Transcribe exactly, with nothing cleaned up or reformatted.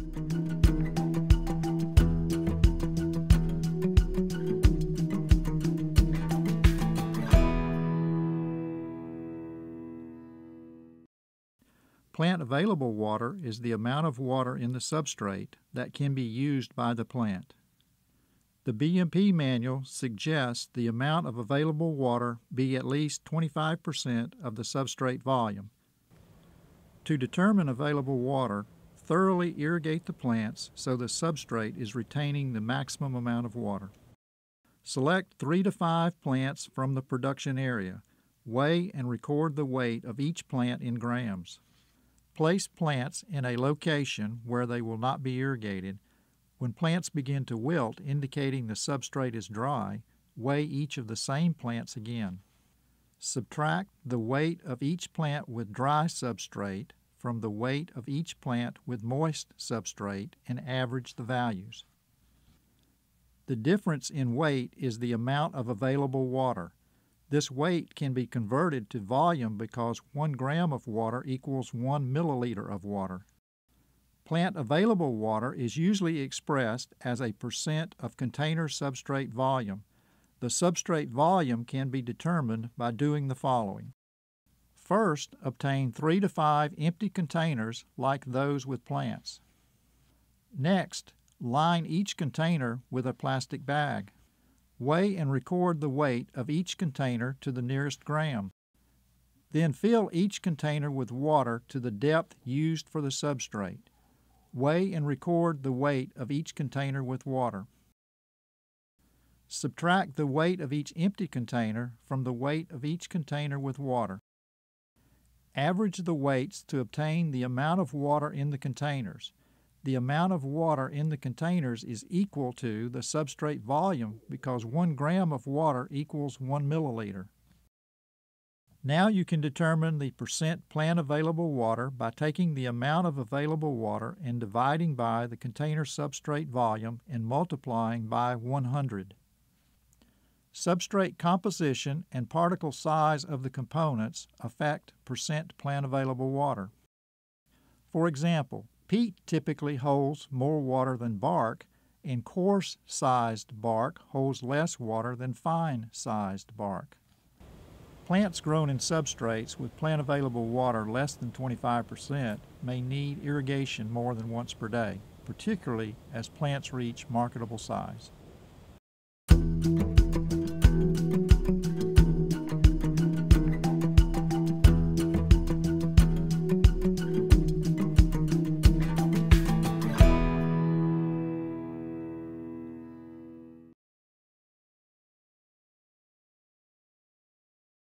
Plant available water is the amount of water in the substrate that can be used by the plant. The B M P manual suggests the amount of available water be at least twenty-five percent of the substrate volume. To determine available water, thoroughly irrigate the plants so the substrate is retaining the maximum amount of water. Select three to five plants from the production area. Weigh and record the weight of each plant in grams. Place plants in a location where they will not be irrigated. When plants begin to wilt, indicating the substrate is dry, weigh each of the same plants again. Subtract the weight of each plant with dry substrate from the weight of each plant with moist substrate and average the values. The difference in weight is the amount of available water. This weight can be converted to volume because one gram of water equals one milliliter of water. Plant available water is usually expressed as a percent of container substrate volume. The substrate volume can be determined by doing the following. First, obtain three to five empty containers like those with plants. Next, line each container with a plastic bag. Weigh and record the weight of each container to the nearest gram. Then fill each container with water to the depth used for the substrate. Weigh and record the weight of each container with water. Subtract the weight of each empty container from the weight of each container with water. Average the weights to obtain the amount of water in the containers. The amount of water in the containers is equal to the substrate volume because one gram of water equals one milliliter. Now you can determine the percent plant available water by taking the amount of available water and dividing by the container substrate volume and multiplying by one hundred. Substrate composition and particle size of the components affect percent plant available water. For example, peat typically holds more water than bark, and coarse-sized bark holds less water than fine-sized bark. Plants grown in substrates with plant available water less than twenty-five percent may need irrigation more than once per day, particularly as plants reach marketable size.